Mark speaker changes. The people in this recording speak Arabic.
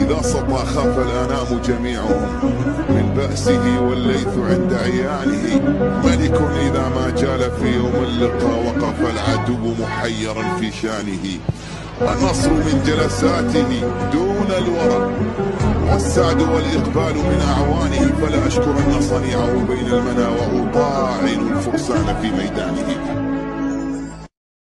Speaker 1: إذا سطى خاف الأنام جميعهم من بأسه، والليث عند عيانه ملك إذا ما جال في يوم اللقاء وقف العدو محيرا في شانه. النصر من جلساته دون الورى، والسعد والإقبال من أعوانه، فلا أشكرن صنيعه بين المنى وأطاعن الفرسان في ميدانه.